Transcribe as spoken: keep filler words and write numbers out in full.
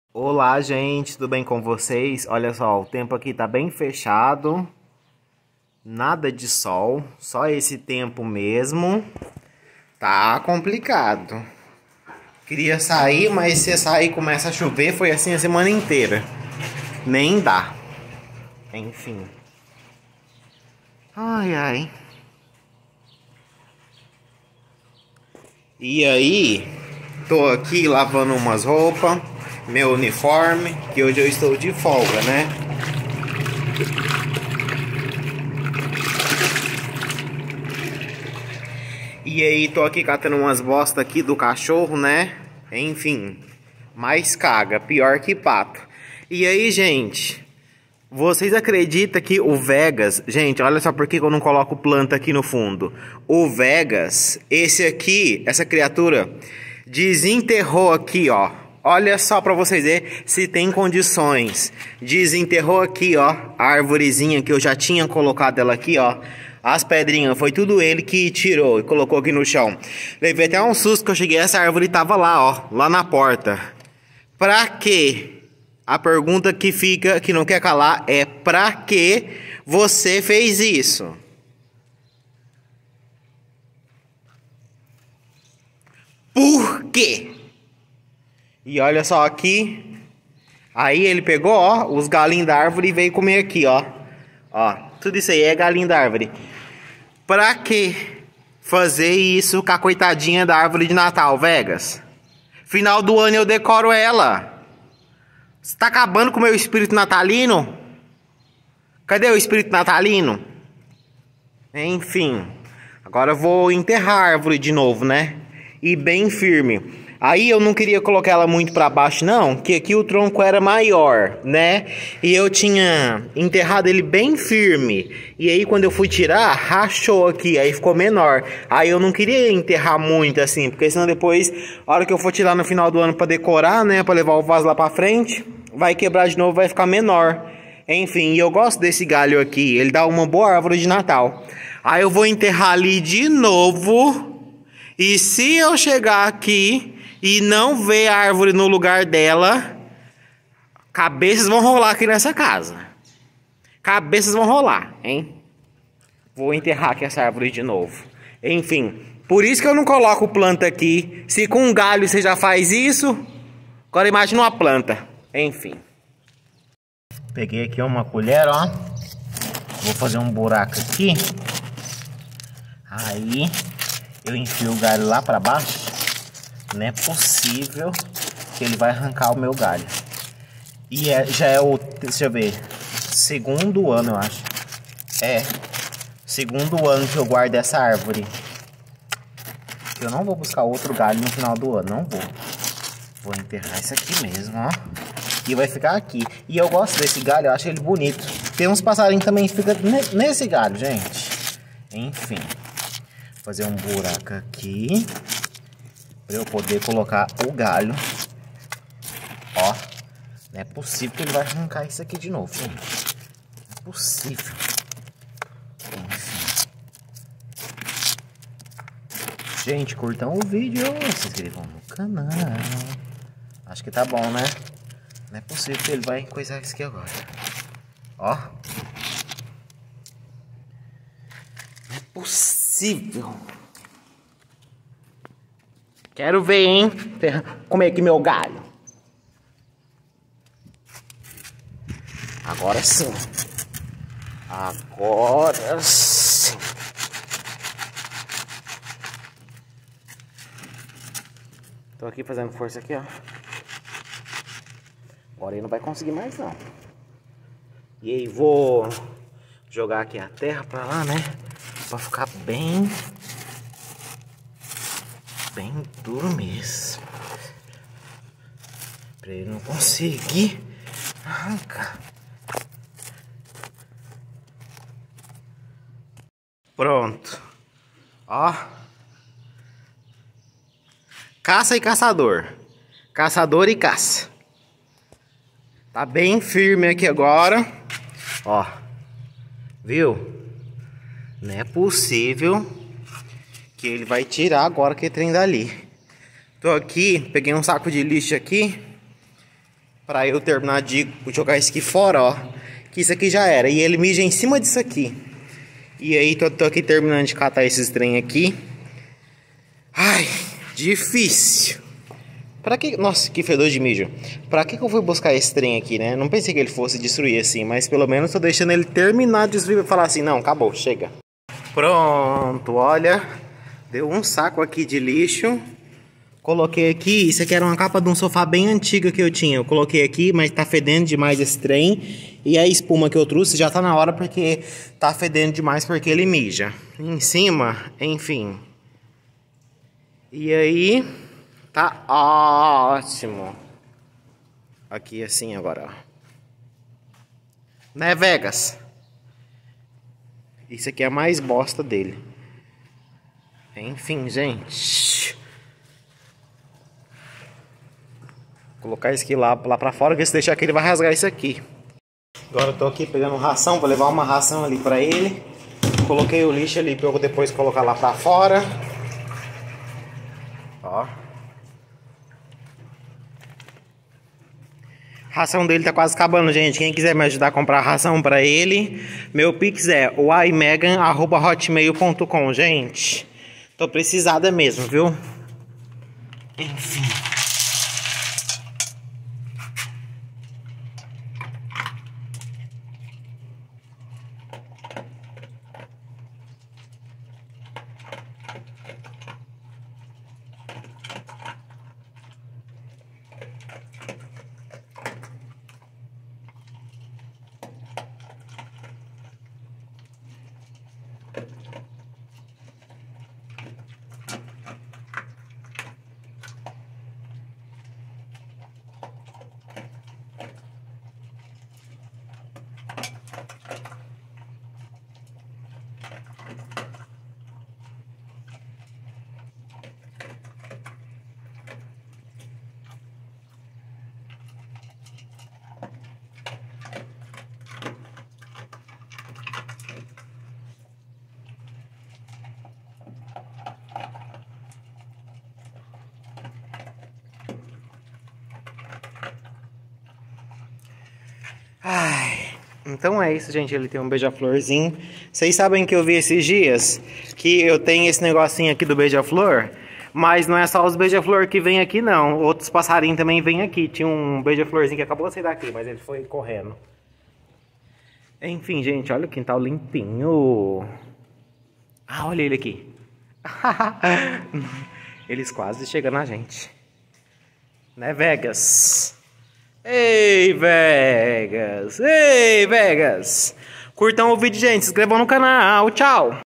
Olá, gente, tudo bem com vocês? Olha só, o tempo aqui tá bem fechado, nada de sol, só esse tempo mesmo. Tá complicado. Queria sair, mas se sair começa a chover, foi assim a semana inteira. Nem dá. Enfim. Ai, ai. E aí, tô aqui lavando umas roupas, meu uniforme, que hoje eu estou de folga, né? E aí, tô aqui catando umas bosta aqui do cachorro, né? Enfim, mais caga, pior que pato. E aí, gente, vocês acreditam que o Vegas... Gente, olha só por que eu não coloco planta aqui no fundo. O Vegas, esse aqui, essa criatura, desenterrou aqui, ó. Olha só pra vocês verem se tem condições. Desenterrou aqui, ó, a arvorezinha que eu já tinha colocado ela aqui, ó. As pedrinhas, foi tudo ele que tirou e colocou aqui no chão. Levei até um susto que eu cheguei, essa árvore tava lá, ó, lá na porta. Pra quê? A pergunta que fica, que não quer calar, é pra que você fez isso? Por quê? E olha só aqui. Aí ele pegou, ó, os galinhos da árvore e veio comer aqui, ó. Ó, tudo isso aí é galinho da árvore. Pra que fazer isso com a coitadinha da árvore de Natal, Vegas? Final do ano eu decoro ela. Você tá acabando com o meu espírito natalino? Cadê o espírito natalino? Enfim. Agora eu vou enterrar a árvore de novo, né? E bem firme. Aí eu não queria colocar ela muito para baixo não, que aqui o tronco era maior, né? E eu tinha enterrado ele bem firme. E aí quando eu fui tirar, rachou aqui, aí ficou menor. Aí eu não queria enterrar muito assim, porque senão depois, a hora que eu for tirar no final do ano para decorar, né, para levar o vaso lá para frente, vai quebrar de novo, vai ficar menor. Enfim, eu gosto desse galho aqui, ele dá uma boa árvore de Natal. Aí eu vou enterrar ali de novo. E se eu chegar aqui e não ver a árvore no lugar dela, cabeças vão rolar aqui nessa casa. Cabeças vão rolar, hein? Vou enterrar aqui essa árvore de novo. Enfim, por isso que eu não coloco planta aqui. Se com um galho você já faz isso, agora imagina uma planta. Enfim. Peguei aqui uma colher, ó. Vou fazer um buraco aqui. Aí eu enfio o galho lá pra baixo. Não é possível que ele vai arrancar o meu galho. E é, já é o, deixa eu ver, segundo ano, eu acho. É, segundo ano que eu guardo essa árvore. Eu não vou buscar outro galho no final do ano, não vou. Vou enterrar isso aqui mesmo, ó. E vai ficar aqui. E eu gosto desse galho, eu acho ele bonito. Tem uns passarinhos também que ficam nesse galho, gente. Enfim. Vou fazer um buraco aqui. Pra eu poder colocar o galho. Ó. Não é possível que ele vai arrancar isso aqui de novo, gente. Não é possível. Enfim. Gente, curtam o vídeo. Se inscrevam no canal. Acho que tá bom, né? Não é possível que ele vai coisar isso aqui agora. Ó. Não é possível. Quero ver, hein? Comer aqui meu galho. Agora sim. Agora sim. Tô aqui fazendo força aqui, ó. Agora ele não vai conseguir mais, não. E aí, vou jogar aqui a terra pra lá, né? Pra ficar bem... bem duro mesmo. Pra ele não conseguir arrancar. Pronto. Ó. Caça e caçador. Caçador e caça. Tá bem firme aqui agora. Ó. Viu? Não é possível que ele vai tirar agora que trem dali. Tô aqui, peguei um saco de lixo aqui. Pra eu terminar de jogar isso aqui fora, ó. Que isso aqui já era. E ele mija em cima disso aqui. E aí, tô, tô aqui terminando de catar esses trem aqui. Ai, difícil. Pra que... Nossa, que fedor de mijo. Pra que que eu fui buscar esse trem aqui, né? Não pensei que ele fosse destruir assim. Mas pelo menos tô deixando ele terminar de destruir. E falar assim, não, acabou, chega. Pronto, olha. Deu um saco aqui de lixo. Coloquei aqui, isso aqui era uma capa de um sofá bem antiga que eu tinha. Eu coloquei aqui, mas tá fedendo demais esse trem. E a espuma que eu trouxe já tá na hora porque tá fedendo demais porque ele mija. Em cima, enfim. E aí, tá ótimo. Aqui assim agora, ó. Né, Vegas? Isso aqui é a mais bosta dele. Enfim, gente. Colocar isso aqui lá, lá pra fora, que se deixar aqui ele vai rasgar isso aqui. Agora eu tô aqui pegando ração, vou levar uma ração ali pra ele. Coloquei o lixo ali pra eu depois colocar lá pra fora. Ó. Ração dele tá quase acabando, gente. Quem quiser me ajudar a comprar ração pra ele, meu pix é o i megan arroba hotmail ponto com, gente. Tô precisada mesmo, viu? Enfim. Ai, então é isso, gente. Ele tem um beija-florzinho. Vocês sabem que eu vi esses dias que eu tenho esse negocinho aqui do beija-flor, mas não é só os beija-flor que vem aqui, não. Outros passarinhos também vêm aqui. Tinha um beija-florzinho que acabou de sair daqui, mas ele foi correndo. Enfim, gente, olha o quintal limpinho. Ah, olha ele aqui. Eles quase chegam na gente. Né, Vegas? Ei, Vegas! Ei, Vegas! Curtam o vídeo, gente. Se inscrevam no canal. Tchau!